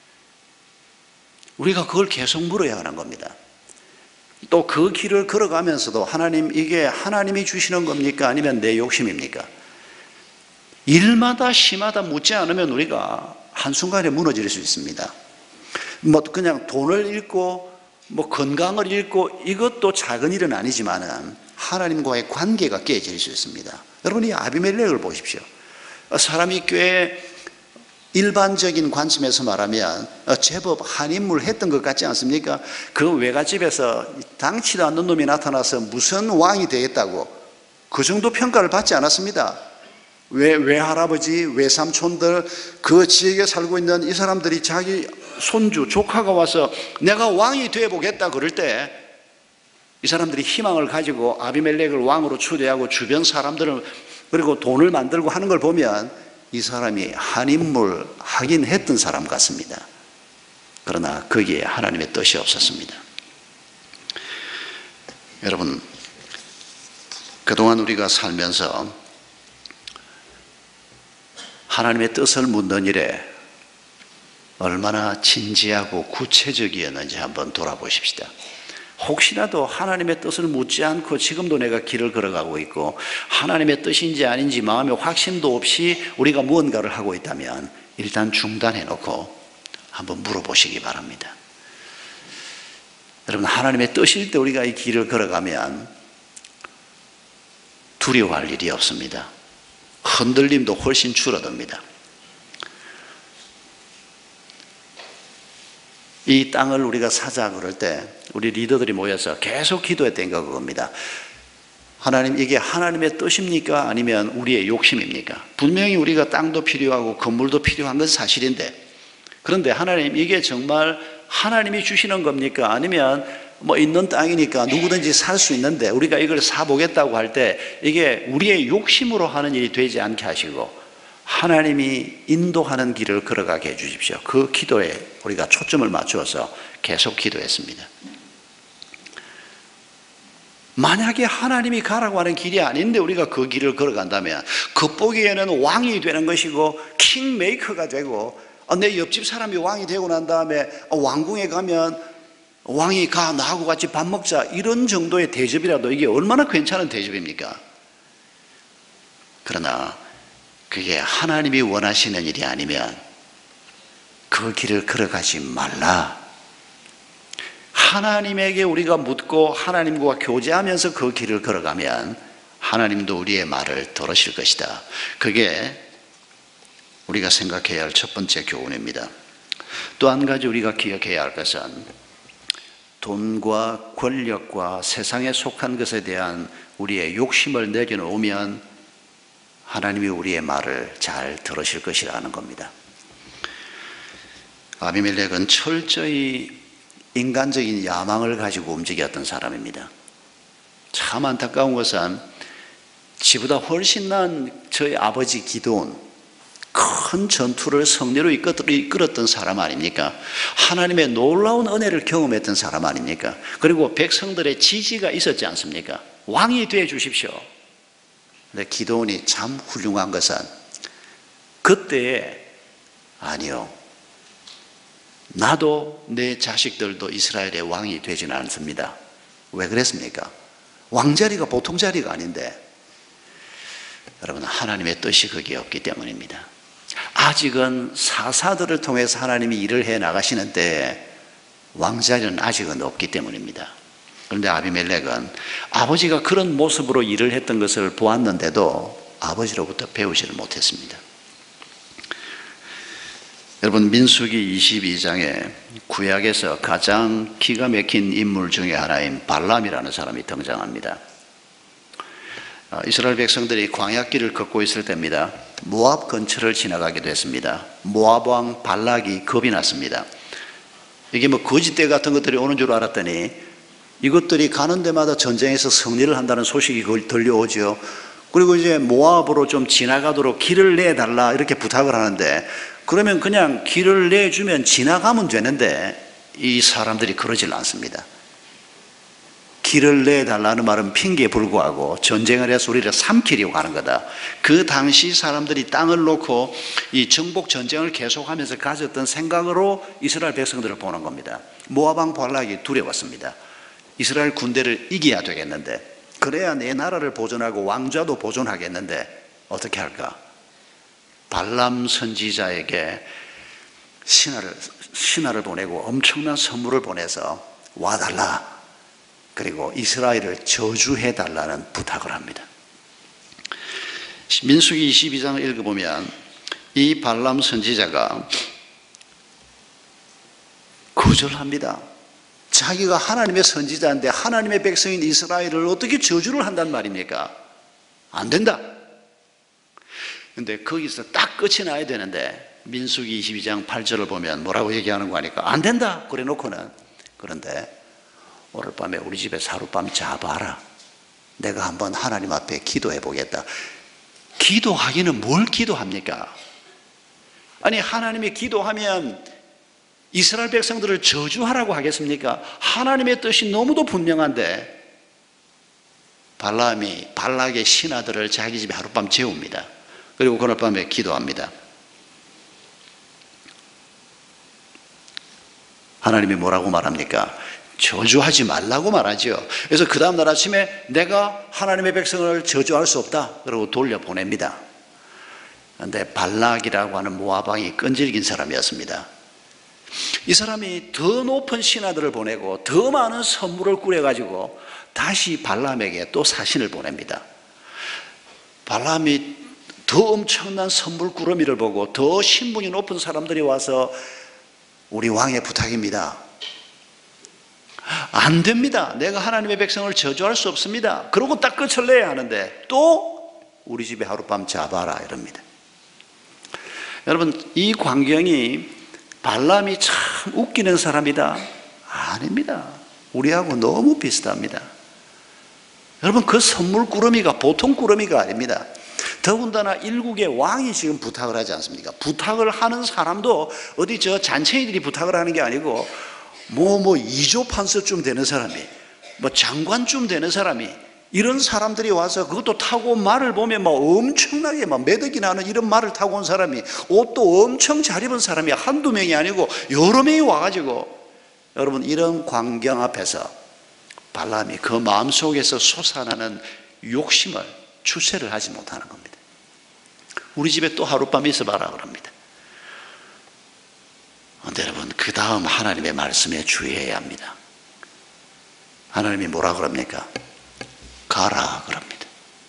우리가 그걸 계속 물어야 하는 겁니다. 또 그 길을 걸어가면서도 하나님, 이게 하나님이 주시는 겁니까? 아니면 내 욕심입니까? 일마다 시마다 묻지 않으면 우리가 한순간에 무너질 수 있습니다. 뭐 그냥 돈을 잃고 뭐 건강을 잃고 이것도 작은 일은 아니지만은 하나님과의 관계가 깨질 수 있습니다. 여러분, 이 아비멜렉을 보십시오. 사람이 꽤 일반적인 관점에서 말하면 제법 한 인물 했던 것 같지 않습니까? 그 외갓집에서 당치도 않는 놈이 나타나서 무슨 왕이 되겠다고 그 정도 평가를 받지 않았습니다. 외, 외할아버지, 외삼촌들, 그 지역에 살고 있는 이 사람들이 자기 손주, 조카가 와서 내가 왕이 되어보겠다 그럴 때 이 사람들이 희망을 가지고 아비멜렉을 왕으로 추대하고 주변 사람들을 그리고 돈을 만들고 하는 걸 보면 이 사람이 한 인물 하긴 했던 사람 같습니다. 그러나 거기에 하나님의 뜻이 없었습니다. 여러분, 그동안 우리가 살면서 하나님의 뜻을 묻는 일에 얼마나 진지하고 구체적이었는지 한번 돌아보십시다. 혹시라도 하나님의 뜻을 묻지 않고 지금도 내가 길을 걸어가고 있고 하나님의 뜻인지 아닌지 마음에 확신도 없이 우리가 무언가를 하고 있다면 일단 중단해 놓고 한번 물어보시기 바랍니다. 여러분, 하나님의 뜻일 때 우리가 이 길을 걸어가면 두려워할 일이 없습니다. 흔들림도 훨씬 줄어듭니다. 이 땅을 우리가 사자 그럴 때 우리 리더들이 모여서 계속 기도했던 거 그겁니다. 하나님, 이게 하나님의 뜻입니까? 아니면 우리의 욕심입니까? 분명히 우리가 땅도 필요하고 건물도 필요한 건 사실인데, 그런데 하나님, 이게 정말 하나님이 주시는 겁니까? 아니면 뭐 있는 땅이니까 누구든지 살 수 있는데 우리가 이걸 사보겠다고 할 때 이게 우리의 욕심으로 하는 일이 되지 않게 하시고 하나님이 인도하는 길을 걸어가게 해주십시오. 그 기도에 우리가 초점을 맞추어서 계속 기도했습니다. 만약에 하나님이 가라고 하는 길이 아닌데 우리가 그 길을 걸어간다면 겉보기에는 왕이 되는 것이고 킹메이커가 되고 아, 내 옆집 사람이 왕이 되고 난 다음에 아, 왕궁에 가면 왕이 가 나하고 같이 밥 먹자, 이런 정도의 대접이라도 이게 얼마나 괜찮은 대접입니까? 그러나 그게 하나님이 원하시는 일이 아니면 그 길을 걸어가지 말라. 하나님에게 우리가 묻고 하나님과 교제하면서 그 길을 걸어가면 하나님도 우리의 말을 들으실 것이다. 그게 우리가 생각해야 할 첫 번째 교훈입니다. 또 한 가지 우리가 기억해야 할 것은 돈과 권력과 세상에 속한 것에 대한 우리의 욕심을 내려놓으면 하나님이 우리의 말을 잘 들으실 것이라는 겁니다. 아비멜렉은 철저히 인간적인 야망을 가지고 움직였던 사람입니다. 참 안타까운 것은 지보다 훨씬 난 저희 아버지 기드온, 큰 전투를 승리로 이끌었던 사람 아닙니까? 하나님의 놀라운 은혜를 경험했던 사람 아닙니까? 그리고 백성들의 지지가 있었지 않습니까? 왕이 되어 주십시오. 근데 기드온이 참 훌륭한 것은 그때에 아니요, 나도 내 자식들도 이스라엘의 왕이 되지는 않습니다. 왜 그랬습니까? 왕자리가 보통 자리가 아닌데, 여러분, 하나님의 뜻이 거기에 없기 때문입니다. 아직은 사사들을 통해서 하나님이 일을 해 나가시는 때에 왕자리는 아직은 없기 때문입니다. 그런데 아비멜렉은 아버지가 그런 모습으로 일을 했던 것을 보았는데도 아버지로부터 배우지를 못했습니다. 여러분, 민수기 이십이 장에 구약에서 가장 기가 막힌 인물 중에 하나인 발람이라는 사람이 등장합니다. 이스라엘 백성들이 광야길을 걷고 있을 때입니다. 모압 근처를 지나가게 됐습니다. 모압 왕 발락이 겁이 났습니다. 이게 뭐 거짓대 같은 것들이 오는 줄 알았더니 이것들이 가는 데마다 전쟁에서 승리를 한다는 소식이 들려오죠. 그리고 이제 모압으로 좀 지나가도록 길을 내달라 이렇게 부탁을 하는데, 그러면 그냥 길을 내주면 지나가면 되는데 이 사람들이 그러질 않습니다. 길을 내달라는 말은 핑계에 불구하고 전쟁을 해서 우리를 삼키려고 하는 거다. 그 당시 사람들이 땅을 놓고 이 정복 전쟁을 계속하면서 가졌던 생각으로 이스라엘 백성들을 보는 겁니다. 모압 왕 발락이 두려웠습니다. 이스라엘 군대를 이겨야 되겠는데, 그래야 내 나라를 보존하고 왕좌도 보존하겠는데 어떻게 할까? 발람 선지자에게 신하를, 신하를 보내고 엄청난 선물을 보내서 와달라, 그리고 이스라엘을 저주해달라는 부탁을 합니다. 민수기 이십이 장을 읽어보면 이 발람 선지자가 거절합니다. 자기가 하나님의 선지자인데 하나님의 백성인 이스라엘을 어떻게 저주를 한단 말입니까? 안 된다. 근데 거기서 딱 끝이 나야 되는데 민수기 이십이 장 팔 절을 보면 뭐라고 얘기하는 거 아니까 안 된다 그래 놓고는, 그런데 오늘 밤에 우리 집에서 하룻밤 자봐라, 내가 한번 하나님 앞에 기도해 보겠다. 기도하기는 뭘 기도합니까? 아니, 하나님이 기도하면 이스라엘 백성들을 저주하라고 하겠습니까? 하나님의 뜻이 너무도 분명한데 발람이 발락의 신하들을 자기 집에 하룻밤 재웁니다. 그리고 그날 밤에 기도합니다. 하나님이 뭐라고 말합니까? 저주하지 말라고 말하죠. 그래서 그 다음 날 아침에 내가 하나님의 백성을 저주할 수 없다 그러고 돌려보냅니다. 그런데 발락이라고 하는 모압 왕이 끈질긴 사람이었습니다. 이 사람이 더 높은 신하들을 보내고 더 많은 선물을 꾸려가지고 다시 발람에게 또 사신을 보냅니다. 발람이 더 엄청난 선물 꾸러미를 보고 더 신분이 높은 사람들이 와서 우리 왕의 부탁입니다. 안 됩니다. 내가 하나님의 백성을 저주할 수 없습니다. 그러고 딱 끝을 내야 하는데 또 우리 집에 하룻밤 자봐라 이럽니다. 여러분, 이 광경이 발람이 참 웃기는 사람이다? 아닙니다. 우리하고 너무 비슷합니다. 여러분, 그 선물 꾸러미가 보통 꾸러미가 아닙니다. 더군다나 일국의 왕이 지금 부탁을 하지 않습니까? 부탁을 하는 사람도 어디 저 잔챙이들이 부탁을 하는 게 아니고 뭐 뭐 이조 판서쯤 되는 사람이, 뭐 장관쯤 되는 사람이 이런 사람들이 와서 그것도 타고 말을 보면 막 엄청나게 막 매덕이 나는 이런 말을 타고 온 사람이, 옷도 엄청 잘 입은 사람이 한두 명이 아니고 여러 명이 와가지고, 여러분 이런 광경 앞에서 발람이 그 마음속에서 솟아나는 욕심을 주체를 하지 못하는 겁니다. 우리 집에 또 하룻밤 있어봐라 그럽니다. 그런데 여러분 그 다음 하나님의 말씀에 주의해야 합니다. 하나님이 뭐라 그럽니까? 가라 그럽니다.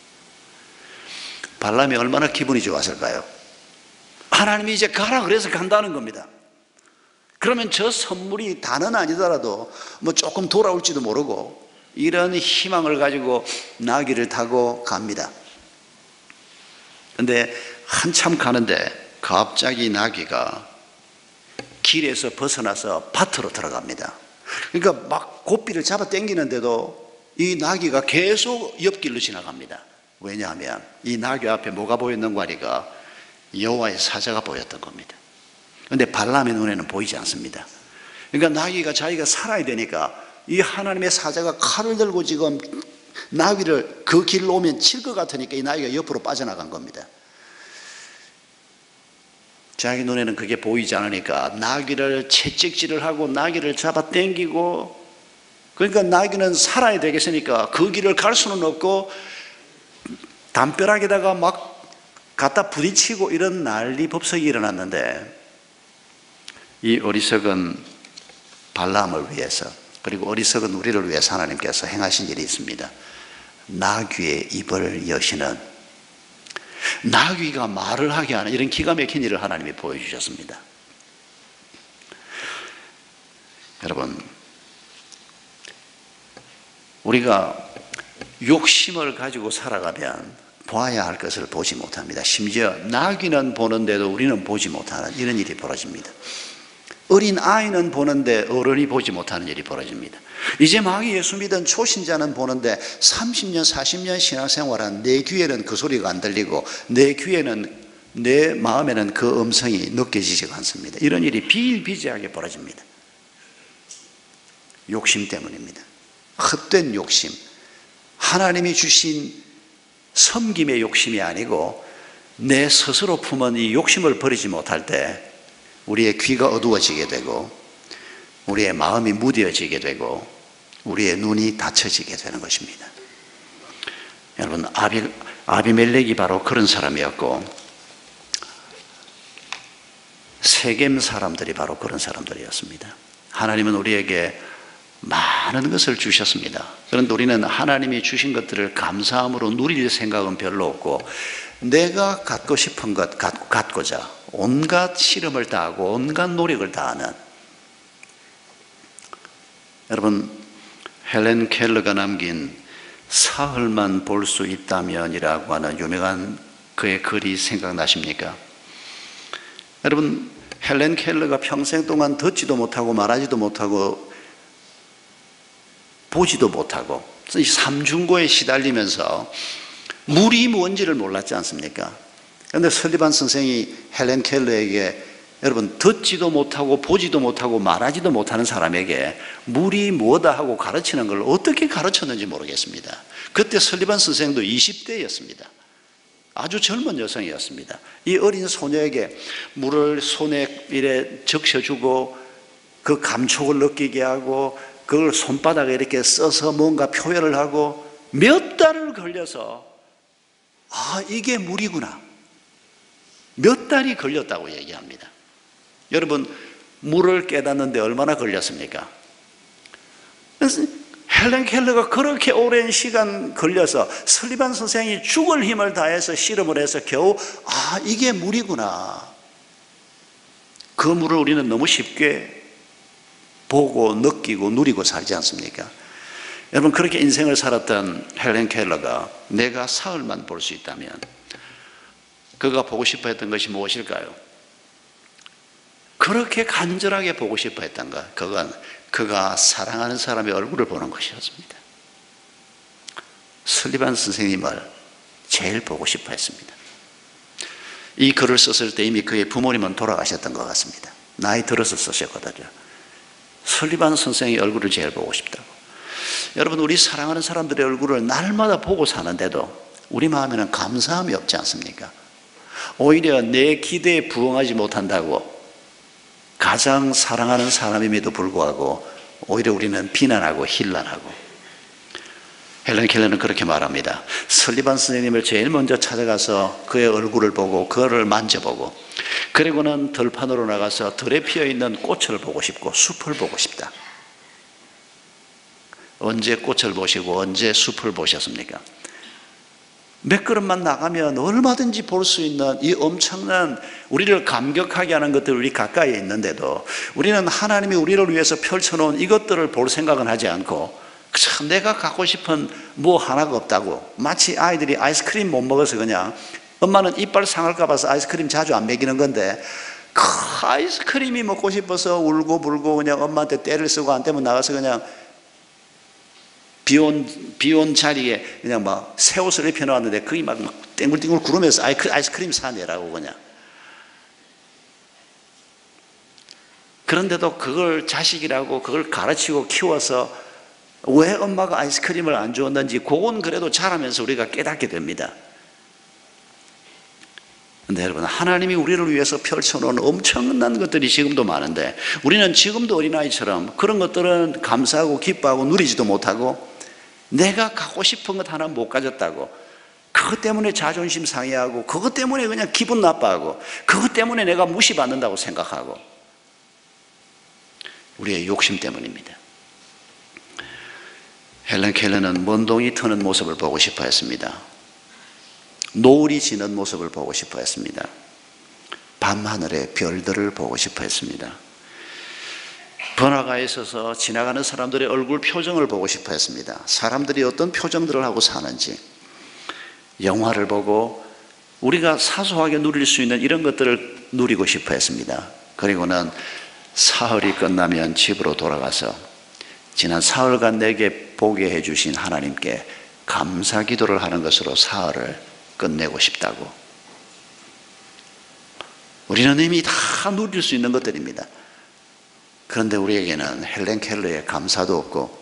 발람이 얼마나 기분이 좋았을까요? 하나님이 이제 가라 그래서 간다는 겁니다. 그러면 저 선물이 다는 아니더라도 뭐 조금 돌아올지도 모르고 이런 희망을 가지고 나귀를 타고 갑니다. 근데 한참 가는데 갑자기 나귀가 길에서 벗어나서 밭으로 들어갑니다. 그러니까 막 고삐를 잡아 당기는데도 이 나귀가 계속 옆길로 지나갑니다. 왜냐하면 이 나귀 앞에 뭐가 보였는가 하니까 여호와의 사자가 보였던 겁니다. 그런데 발람의 눈에는 보이지 않습니다. 그러니까 나귀가 자기가 살아야 되니까 이 하나님의 사자가 칼을 들고 지금 나귀를 그 길로 오면 칠 것 같으니까 이 나귀가 옆으로 빠져나간 겁니다. 자기 눈에는 그게 보이지 않으니까 나귀를 채찍질을 하고 나귀를 잡아 당기고, 그러니까 나귀는 살아야 되겠으니까 그 길을 갈 수는 없고 담벼락에다가 막 갖다 부딪히고 이런 난리 법석이 일어났는데, 이 어리석은 발람을 위해서, 그리고 어리석은 우리를 위해서 하나님께서 행하신 일이 있습니다. 나귀의 입을 여시는, 나귀가 말을 하게 하는 이런 기가 막힌 일을 하나님이 보여주셨습니다. 여러분, 우리가 욕심을 가지고 살아가면 봐야 할 것을 보지 못합니다. 심지어 나귀는 보는데도 우리는 보지 못하는 이런 일이 벌어집니다. 어린 아이는 보는데 어른이 보지 못하는 일이 벌어집니다. 이제 막 예수 믿은 초신자는 보는데 삼십 년, 사십 년 신앙생활한 내 귀에는 그 소리가 안 들리고 내 귀에는, 내 마음에는 그 음성이 느껴지지가 않습니다. 이런 일이 비일비재하게 벌어집니다. 욕심 때문입니다. 헛된 욕심, 하나님이 주신 섬김의 욕심이 아니고 내 스스로 품은 이 욕심을 버리지 못할 때 우리의 귀가 어두워지게 되고 우리의 마음이 무뎌지게 되고 우리의 눈이 닫혀지게 되는 것입니다. 여러분, 아비, 아비멜렉이 바로 그런 사람이었고 세겜 사람들이 바로 그런 사람들이었습니다. 하나님은 우리에게 많은 것을 주셨습니다. 그런데 우리는 하나님이 주신 것들을 감사함으로 누릴 생각은 별로 없고 내가 갖고 싶은 것 갖고 갖고자 온갖 실험을 다하고 온갖 노력을 다하는, 여러분 헬렌 켈러가 남긴 사흘만 볼 수 있다면이라고 하는 유명한 그의 글이 생각나십니까? 여러분, 헬렌 켈러가 평생 동안 듣지도 못하고 말하지도 못하고 보지도 못하고 이 삼중고에 시달리면서 물이 뭔지를 몰랐지 않습니까? 그런데 설리반 선생이 헬렌 켈러에게, 여러분 듣지도 못하고 보지도 못하고 말하지도 못하는 사람에게 물이 뭐다 하고 가르치는 걸 어떻게 가르쳤는지 모르겠습니다. 그때 설리반 선생도 이십 대였습니다. 아주 젊은 여성이었습니다. 이 어린 소녀에게 물을 손에 이래 적셔주고 그 감촉을 느끼게 하고 그걸 손바닥에 이렇게 써서 뭔가 표현을 하고 몇 달을 걸려서 아, 이게 물이구나. 몇 달이 걸렸다고 얘기합니다. 여러분, 물을 깨닫는데 얼마나 걸렸습니까? 헬렌 켈러가 그렇게 오랜 시간 걸려서 설리반 선생이 죽을 힘을 다해서 실험을 해서 겨우 아, 이게 물이구나. 그 물을 우리는 너무 쉽게 보고 느끼고 누리고 살지 않습니까? 여러분, 그렇게 인생을 살았던 헬렌 켈러가 내가 사흘만 볼 수 있다면 그가 보고 싶어 했던 것이 무엇일까요? 그렇게 간절하게 보고 싶어 했던 것, 그건 그가 사랑하는 사람의 얼굴을 보는 것이었습니다. 설리반 선생님을 제일 보고 싶어 했습니다. 이 글을 썼을 때 이미 그의 부모님은 돌아가셨던 것 같습니다. 나이 들어서 쓰셨거든요. 설리반 선생의 얼굴을 제일 보고 싶다고. 여러분, 우리 사랑하는 사람들의 얼굴을 날마다 보고 사는데도 우리 마음에는 감사함이 없지 않습니까? 오히려 내 기대에 부응하지 못한다고 가장 사랑하는 사람임에도 불구하고 오히려 우리는 비난하고 힐난하고. 헬렌 켈러는 그렇게 말합니다. 설리반 선생님을 제일 먼저 찾아가서 그의 얼굴을 보고 그를 만져보고, 그리고는 들판으로 나가서 들에 피어있는 꽃을 보고 싶고 숲을 보고 싶다. 언제 꽃을 보시고 언제 숲을 보셨습니까? 몇 걸음만 나가면 얼마든지 볼 수 있는 이 엄청난 우리를 감격하게 하는 것들 우리 가까이에 있는데도 우리는 하나님이 우리를 위해서 펼쳐놓은 이것들을 볼 생각은 하지 않고 참 내가 갖고 싶은 뭐 하나가 없다고, 마치 아이들이 아이스크림 못 먹어서 그냥 엄마는 이빨 상할까 봐서 아이스크림 자주 안 먹이는 건데 그 아이스크림이 먹고 싶어서 울고 불고 그냥 엄마한테 떼를 쓰고 안 되면 나가서 그냥 비온, 비온 자리에 그냥 막 새 옷을 입혀놓았는데 그게 막 땡글땡글 구르면서 아이스크림 사내라고 그냥. 그런데도 그걸 자식이라고 그걸 가르치고 키워서 왜 엄마가 아이스크림을 안 주었는지 그건 그래도 자라면서 우리가 깨닫게 됩니다. 그런데 여러분, 하나님이 우리를 위해서 펼쳐놓은 엄청난 것들이 지금도 많은데 우리는 지금도 어린아이처럼 그런 것들은 감사하고 기뻐하고 누리지도 못하고 내가 갖고 싶은 것 하나 못 가졌다고 그것 때문에 자존심 상해하고 그것 때문에 그냥 기분 나빠하고 그것 때문에 내가 무시받는다고 생각하고, 우리의 욕심 때문입니다. 헬렌 켈러는 먼동이 트는 모습을 보고 싶어 했습니다. 노을이 지는 모습을 보고 싶어 했습니다. 밤하늘의 별들을 보고 싶어 했습니다. 번화가에 있어서 지나가는 사람들의 얼굴 표정을 보고 싶어 했습니다. 사람들이 어떤 표정들을 하고 사는지, 영화를 보고 우리가 사소하게 누릴 수 있는 이런 것들을 누리고 싶어 했습니다. 그리고는 사흘이 끝나면 집으로 돌아가서 지난 사흘간 내게 보게 해주신 하나님께 감사 기도를 하는 것으로 사흘을 끝내고 싶다고. 우리는 이미 다 누릴 수 있는 것들입니다. 그런데 우리에게는 헬렌 켈러의 감사도 없고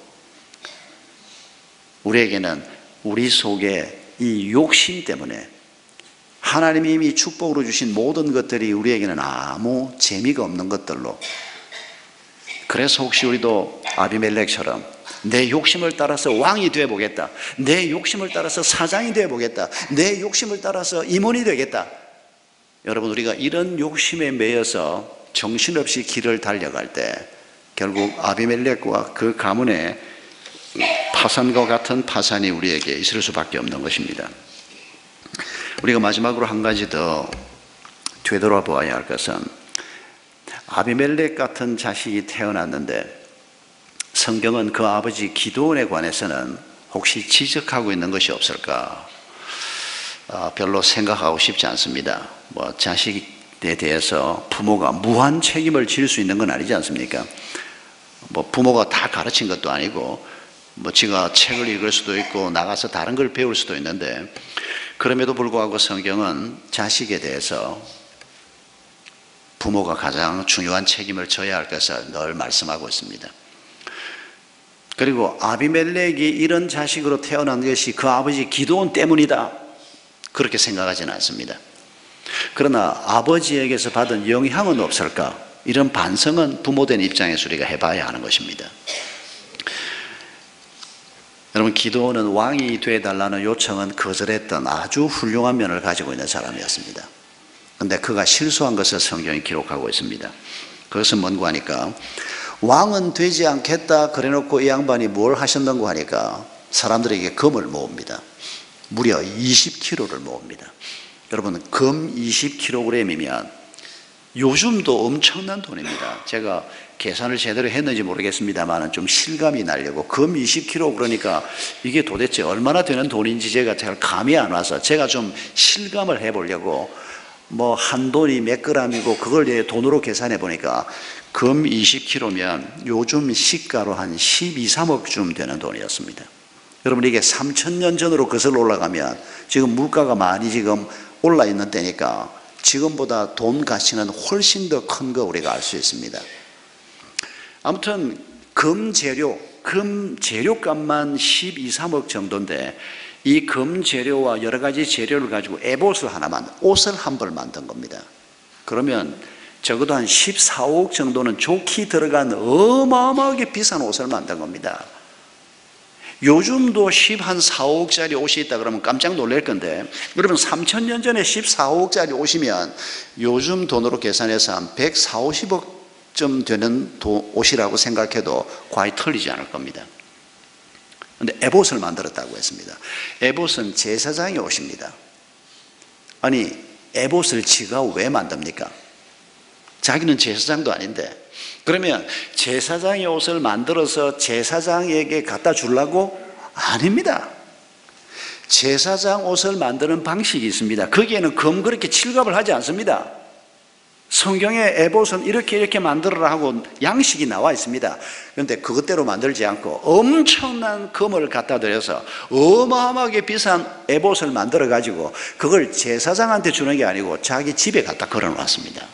우리에게는 우리 속에 이 욕심 때문에 하나님이 이미 축복으로 주신 모든 것들이 우리에게는 아무 재미가 없는 것들로, 그래서 혹시 우리도 아비멜렉처럼 내 욕심을 따라서 왕이 되어보겠다, 내 욕심을 따라서 사장이 되어보겠다, 내 욕심을 따라서 임원이 되겠다. 여러분, 우리가 이런 욕심에 매여서 정신없이 길을 달려갈 때 결국 아비멜렉과 그 가문의 파산과 같은 파산이 우리에게 있을 수밖에 없는 것입니다. 우리가 마지막으로 한 가지 더 되돌아보아야 할 것은, 아비멜렉 같은 자식이 태어났는데 성경은 그 아버지 기드온에 관해서는 혹시 지적하고 있는 것이 없을까? 아, 별로 생각하고 싶지 않습니다. 뭐 자식에 대해서 부모가 무한 책임을 질 수 있는 건 아니지 않습니까? 뭐 부모가 다 가르친 것도 아니고 뭐 지가 책을 읽을 수도 있고 나가서 다른 걸 배울 수도 있는데, 그럼에도 불구하고 성경은 자식에 대해서 부모가 가장 중요한 책임을 져야 할 것을 늘 말씀하고 있습니다. 그리고 아비멜렉이 이런 자식으로 태어난 것이 그 아버지 기드온 때문이다, 그렇게 생각하지는 않습니다. 그러나 아버지에게서 받은 영향은 없을까? 이런 반성은 부모된 입장에서 우리가 해봐야 하는 것입니다. 여러분, 기드온은 왕이 되어달라는 요청은 거절했던 아주 훌륭한 면을 가지고 있는 사람이었습니다. 그런데 그가 실수한 것을 성경이 기록하고 있습니다. 그것은 뭔고 하니까, 왕은 되지 않겠다 그래놓고 이 양반이 뭘 하셨는고 하니까 사람들에게 금을 모읍니다. 무려 이십 킬로그램를 모읍니다. 여러분, 금 이십 킬로그램이면 요즘도 엄청난 돈입니다. 제가 계산을 제대로 했는지 모르겠습니다만 좀 실감이 나려고, 금 이십 킬로그램 그러니까 이게 도대체 얼마나 되는 돈인지 제가 잘 감이 안 와서 제가 좀 실감을 해보려고 뭐 한 돈이 몇 그램이고 그걸 돈으로 계산해 보니까 금 이십 킬로그램면 요즘 시가로 한 십이, 삼억쯤 되는 돈이었습니다. 여러분, 이게 삼천 년 전으로 거슬러 올라가면 지금 물가가 많이 지금 올라 있는 때니까 지금보다 돈 가치는 훨씬 더 큰 거 우리가 알 수 있습니다. 아무튼 금 재료, 금 재료값만 십이, 삼억 정도인데 이 금 재료와 여러 가지 재료를 가지고 에봇을 하나만, 옷을 한 벌 만든 겁니다. 그러면 적어도 한 십사억 정도는 좋게 들어간 어마어마하게 비싼 옷을 만든 겁니다. 요즘도 십사억짜리 옷이 있다 그러면 깜짝 놀랄 건데, 그러면 삼천 년 전에 십사억짜리 옷이면 요즘 돈으로 계산해서 한 백사십억쯤 되는 옷이라고 생각해도 과히 틀리지 않을 겁니다. 그런데 에봇을 만들었다고 했습니다. 에봇은 제사장의 옷입니다. 아니, 에봇을 지가 왜 만듭니까? 자기는 제사장도 아닌데. 그러면 제사장의 옷을 만들어서 제사장에게 갖다 주려고? 아닙니다. 제사장 옷을 만드는 방식이 있습니다. 거기에는 금 그렇게 칠갑을 하지 않습니다. 성경에 에봇은 이렇게 이렇게 만들어라 하고 양식이 나와 있습니다. 그런데 그것대로 만들지 않고 엄청난 금을 갖다 들여서 어마어마하게 비싼 에봇을 만들어 가지고 그걸 제사장한테 주는 게 아니고 자기 집에 갖다 걸어 놨습니다.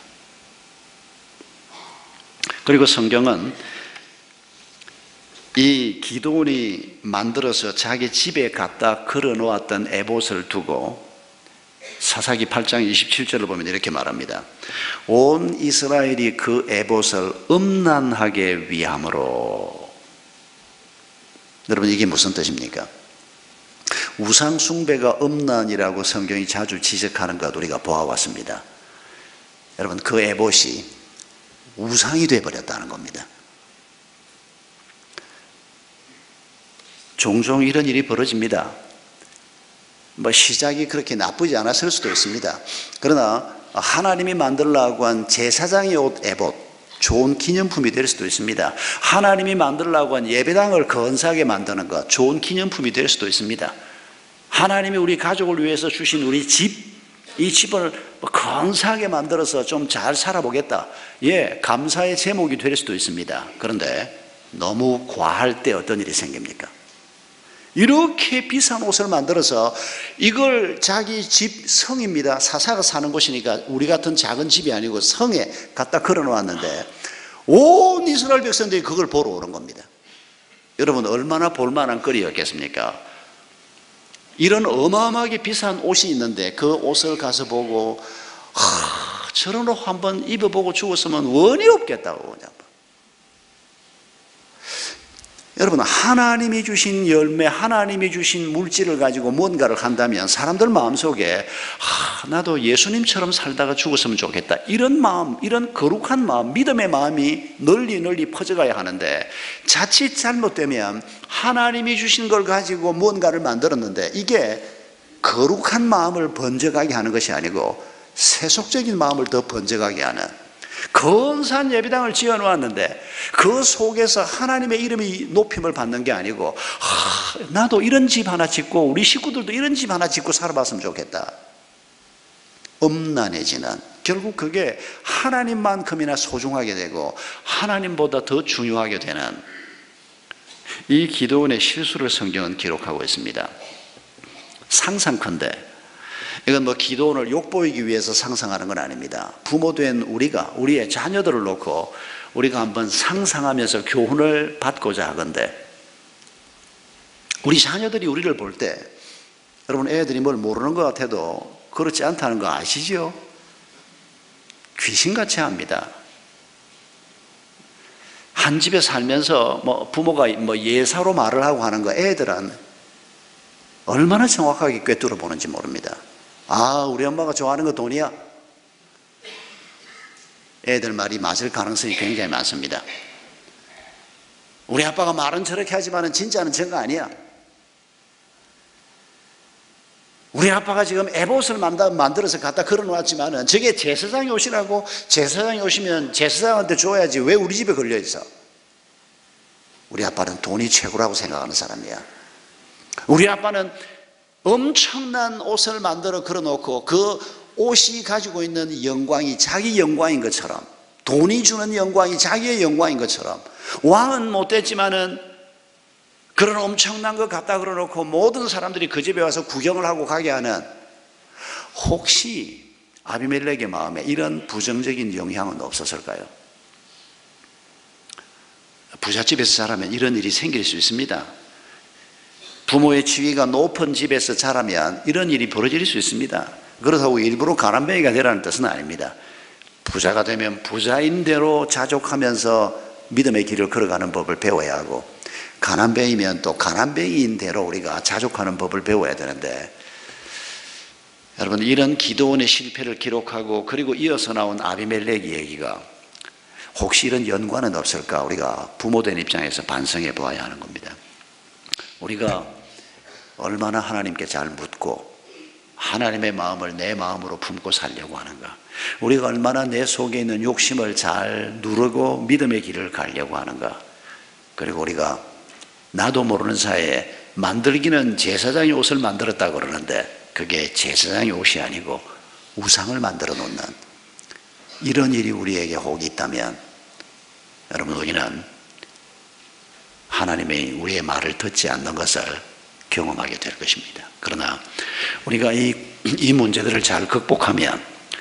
그리고 성경은 이 기드온이 만들어서 자기 집에 갖다 걸어 놓았던 에봇을 두고 사사기 팔 장 이십칠 절을 보면 이렇게 말합니다. 온 이스라엘이 그 에봇을 음란하게 위함으로. 여러분, 이게 무슨 뜻입니까? 우상 숭배가 음란이라고 성경이 자주 지적하는 것 우리가 보아왔습니다. 여러분, 그 에봇이 우상이 되어버렸다는 겁니다. 종종 이런 일이 벌어집니다. 뭐 시작이 그렇게 나쁘지 않았을 수도 있습니다. 그러나 하나님이 만들려고 한 제사장의 옷 에봇, 좋은 기념품이 될 수도 있습니다. 하나님이 만들려고 한 예배당을 건사하게 만드는 것, 좋은 기념품이 될 수도 있습니다. 하나님이 우리 가족을 위해서 주신 우리 집, 이 집을 건사하게 만들어서 좀 잘 살아보겠다, 예, 감사의 제목이 될 수도 있습니다. 그런데 너무 과할 때 어떤 일이 생깁니까? 이렇게 비싼 옷을 만들어서 이걸 자기 집, 성입니다. 사사가 사는 곳이니까 우리 같은 작은 집이 아니고 성에 갖다 걸어 놓았는데 온 이스라엘 백성들이 그걸 보러 오는 겁니다. 여러분, 얼마나 볼만한 거리였겠습니까? 이런 어마어마하게 비싼 옷이 있는데 그 옷을 가서 보고, 하, 저런 옷 한번 입어보고 죽었으면 원이 없겠다고. 여러분, 하나님이 주신 열매, 하나님이 주신 물질을 가지고 뭔가를 한다면 사람들 마음속에 아, 나도 예수님처럼 살다가 죽었으면 좋겠다, 이런 마음, 이런 거룩한 마음, 믿음의 마음이 널리 널리 퍼져가야 하는데, 자칫 잘못되면 하나님이 주신 걸 가지고 뭔가를 만들었는데 이게 거룩한 마음을 번져가게 하는 것이 아니고 세속적인 마음을 더 번져가게 하는, 건산 예배당을 지어 놓았는데 그 속에서 하나님의 이름이 높임을 받는 게 아니고, 아, 나도 이런 집 하나 짓고 우리 식구들도 이런 집 하나 짓고 살아봤으면 좋겠다, 음란해지는, 결국 그게 하나님만큼이나 소중하게 되고 하나님보다 더 중요하게 되는 이 기드온의 실수를 성경은 기록하고 있습니다. 상상컨대, 이건 뭐 기드온을 욕보이기 위해서 상상하는 건 아닙니다. 부모된 우리가 우리의 자녀들을 놓고 우리가 한번 상상하면서 교훈을 받고자 하건대, 우리 자녀들이 우리를 볼 때, 여러분, 애들이 뭘 모르는 것 같아도 그렇지 않다는 거 아시죠? 귀신같이 합니다. 한 집에 살면서 뭐 부모가 뭐 예사로 말을 하고 하는 거 애들은 얼마나 정확하게 꿰뚫어 보는지 모릅니다. 아, 우리 엄마가 좋아하는 거 돈이야? 애들 말이 맞을 가능성이 굉장히 많습니다. 우리 아빠가 말은 저렇게 하지만 진짜는 저거 아니야. 우리 아빠가 지금 에봇을 만들어서 갖다 걸어놓았지만 저게 제사장이 옷이라고, 제사장이 오시면 제사장한테 줘야지 왜 우리 집에 걸려있어? 우리 아빠는 돈이 최고라고 생각하는 사람이야. 우리 아빠는 엄청난 옷을 만들어 걸어놓고 그 옷이 가지고 있는 영광이 자기 영광인 것처럼, 돈이 주는 영광이 자기의 영광인 것처럼, 왕은 못됐지만은 그런 엄청난 거 갖다 걸어놓고 모든 사람들이 그 집에 와서 구경을 하고 가게 하는, 혹시 아비멜렉의 마음에 이런 부정적인 영향은 없었을까요? 부잣집에서 자라면 이런 일이 생길 수 있습니다. 부모의 지위가 높은 집에서 자라면 이런 일이 벌어질 수 있습니다. 그렇다고 일부러 가난뱅이가 되라는 뜻은 아닙니다. 부자가 되면 부자인 대로 자족하면서 믿음의 길을 걸어가는 법을 배워야 하고, 가난뱅이면 또 가난뱅이인 대로 우리가 자족하는 법을 배워야 되는데, 여러분, 이런 기도원의 실패를 기록하고 그리고 이어서 나온 아비멜렉 얘기가 혹시 이런 연관은 없을까? 우리가 부모된 입장에서 반성해 보아야 하는 겁니다. 우리가 얼마나 하나님께 잘 묻고 하나님의 마음을 내 마음으로 품고 살려고 하는가? 우리가 얼마나 내 속에 있는 욕심을 잘 누르고 믿음의 길을 가려고 하는가? 그리고 우리가 나도 모르는 사이에 만들기는 제사장이 옷을 만들었다 그러는데 그게 제사장의 옷이 아니고 우상을 만들어 놓는 이런 일이 우리에게 혹 있다면, 여러분, 우리는 하나님의 우리의 말을 듣지 않는 것을 경험하게 될 것입니다. 그러나 우리가 이, 이 문제들을 잘 극복하면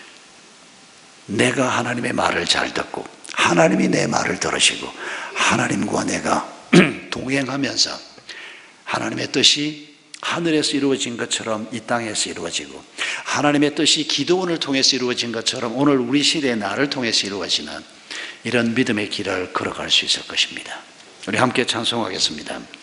내가 하나님의 말을 잘 듣고 하나님이 내 말을 들으시고 하나님과 내가 동행하면서 하나님의 뜻이 하늘에서 이루어진 것처럼 이 땅에서 이루어지고, 하나님의 뜻이 기도원을 통해서 이루어진 것처럼 오늘 우리 시대의 나를 통해서 이루어지는 이런 믿음의 길을 걸어갈 수 있을 것입니다. 우리 함께 찬송하겠습니다.